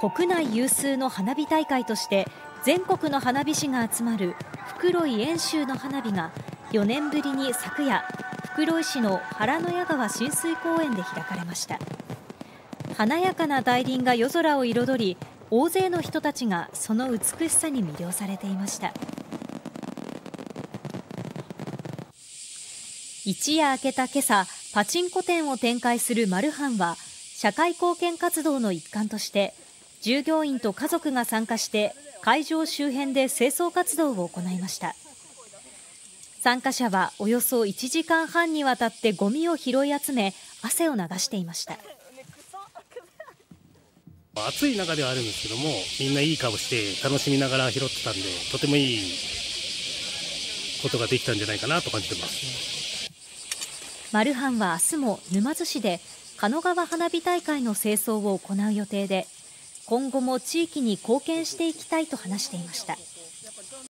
国内有数の花火大会として全国の花火師が集まる袋井遠州の花火が4年ぶりに昨夜、袋井市の原野谷川親水公園で開かれました。華やかな大輪が夜空を彩り、大勢の人たちがその美しさに魅了されていました。一夜明けた今朝、パチンコ店を展開するマルハンは社会貢献活動の一環として従業員と家族が参加して会場周辺で清掃活動を行いました。参加者はおよそ1時間半にわたってゴミを拾い集め、汗を流していました。 暑い中ではあるんですけども、みんないい顔して楽しみながら拾ってたんで、とてもいいことができたんじゃないかなと感じてます。 マルハンは明日も沼津市で狩野川花火大会の清掃を行う予定で、今後も地域に貢献していきたいと話していました。